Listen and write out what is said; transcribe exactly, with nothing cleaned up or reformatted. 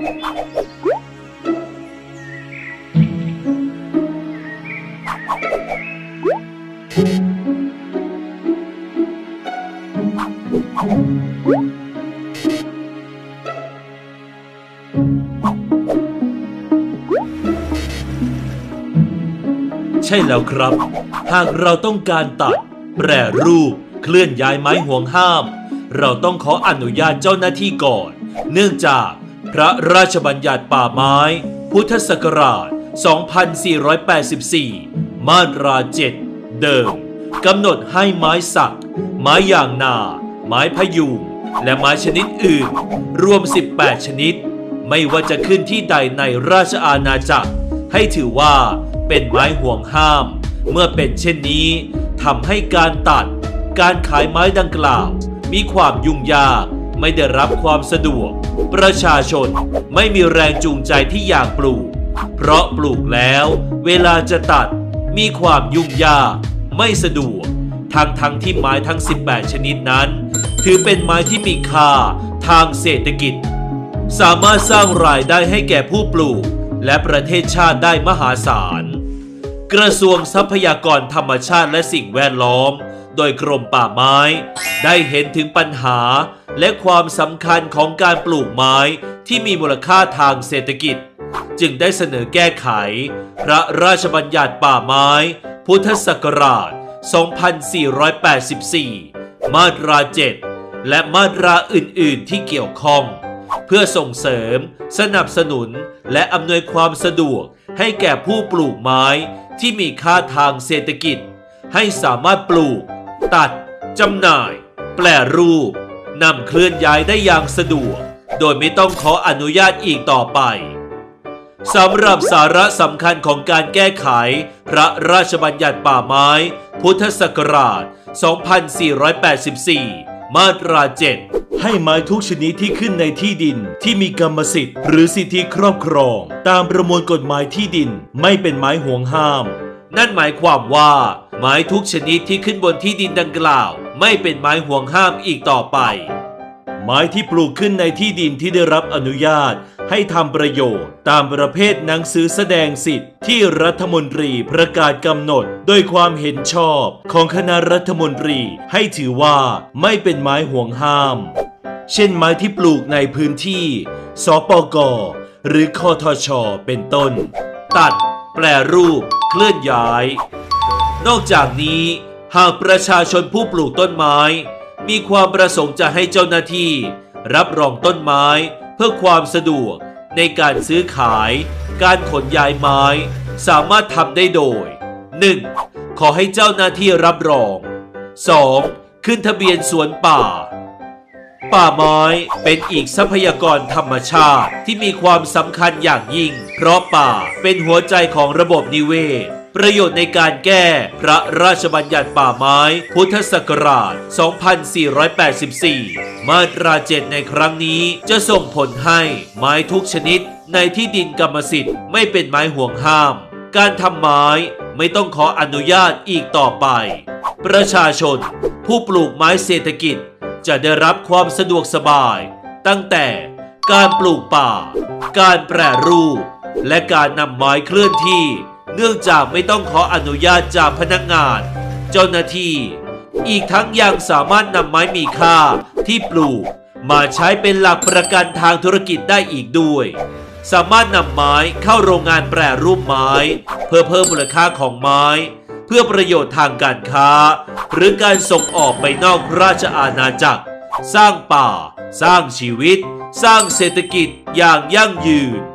ใช่แล้วครับหากเราต้องการตัดแปรรูปเคลื่อนย้ายไม้ห่วงห้ามเราต้องขออนุญาตเจ้าหน้าที่ก่อนเนื่องจากพระราชบัญญัติป่าไม้พุทธศักราชสองพันสี่ร้อยแปดสิบสี่มาตราเจ็ดเดิมกำหนดให้ไม้สักไม้ยางนาไม้พยุงและไม้ชนิดอื่นรวมสิบแปดชนิดไม่ว่าจะขึ้นที่ใดในราชอาณาจักรให้ถือว่าเป็นไม้ห่วงห้ามเมื่อเป็นเช่นนี้ทำให้การตัดการขายไม้ดังกล่าวมีความยุ่งยากไม่ได้รับความสะดวกประชาชนไม่มีแรงจูงใจที่อยากปลูกเพราะปลูกแล้วเวลาจะตัดมีความยุ่งยากไม่สะดวกทั้งทั้งที่ไม้ทั้งสิบแปดชนิดนั้นถือเป็นไม้ที่มีค่าทางเศรษฐกิจสามารถสร้างรายได้ให้แก่ผู้ปลูกและประเทศชาติได้มหาศาลกระทรวงทรัพยากรธรรมชาติและสิ่งแวดล้อมโดยกรมป่าไม้ได้เห็นถึงปัญหาและความสำคัญของการปลูกไม้ที่มีมูลค่าทางเศรษฐกิจจึงได้เสนอแก้ไขพระราชบัญญัติป่าไม้พุทธศักราชสองพันสี่ร้อยแปดสิบสี่มาตราเจ็ดและมาตราอื่นๆที่เกี่ยวข้องเพื่อส่งเสริมสนับสนุนและอำนวยความสะดวกให้แก่ผู้ปลูกไม้ที่มีค่าทางเศรษฐกิจให้สามารถปลูกตัดจำหน่ายแปรรูปนำเคลื่อนย้ายได้อย่างสะดวกโดยไม่ต้องขออนุญาตอีกต่อไปสำหรับสาระสำคัญของการแก้ไขพระราชบัญญัติป่าไม้พุทธศักราชสองพันสี่ร้อยแปดสิบสี่มาตราเจ็ดให้ไม้ทุกชนิดที่ขึ้นในที่ดินที่มีกรรมสิทธิ์หรือสิทธิครอบครองตามประมวลกฎหมายที่ดินไม่เป็นไม้ห่วงห้ามนั่นหมายความว่าไม้ทุกชนิดที่ขึ้นบนที่ดินดังกล่าวไม่เป็นไม้ห่วงห้ามอีกต่อไปไม้ที่ปลูกขึ้นในที่ดินที่ได้รับอนุญาตให้ทำประโยชน์ตามประเภทหนังสือแสดงสิทธิ์ที่รัฐมนตรีประกาศกำหนดโดยความเห็นชอบของคณะรัฐมนตรีให้ถือว่าไม่เป็นไม้ห่วงห้ามเช่นไม้ที่ปลูกในพื้นที่สปก.หรือคทช.เป็นต้นตัดแปรรูปเคลื่อนย้ายนอกจากนี้หากประชาชนผู้ปลูกต้นไม้มีความประสงค์จะให้เจ้าหน้าที่รับรองต้นไม้เพื่อความสะดวกในการซื้อขายการขนย้ายไม้สามารถทำได้โดย หนึ่ง. ขอให้เจ้าหน้าที่รับรอง สอง. ขึ้นทะเบียนสวนป่าป่าไม้เป็นอีกทรัพยากรธรรมชาติที่มีความสำคัญอย่างยิ่งเพราะป่าเป็นหัวใจของระบบนิเวศประโยชน์ในการแก้พระราชบัญญัติป่าไม้พุทธศักราชสองพันสี่ร้อยแปดสิบสี่มาตราเจ็ดในครั้งนี้จะส่งผลให้ไม้ทุกชนิดในที่ดินกรรมสิทธิ์ไม่เป็นไม้ห่วงห้ามการทำไม้ไม่ต้องขออนุญาตอีกต่อไปประชาชนผู้ปลูกไม้เศรษฐกิจจะได้รับความสะดวกสบายตั้งแต่การปลูกป่าการแปรรูปและการนำไม้เคลื่อนที่เนื่องจากไม่ต้องขออนุญาตจากพนักงานเจ้าหน้าที่อีกทั้งยังสามารถนำไม้มีค่าที่ปลูกมาใช้เป็นหลักประกันทางธุรกิจได้อีกด้วยสามารถนำไม้เข้าโรงงานแปรรูปไม้เพื่อเพิ่มมูลค่าของไม้เพื่อประโยชน์ทางการค้าหรือการส่งออกไปนอกราชอาณาจักรสร้างป่าสร้างชีวิตสร้างเศรษฐกิจอย่างยั่งยืน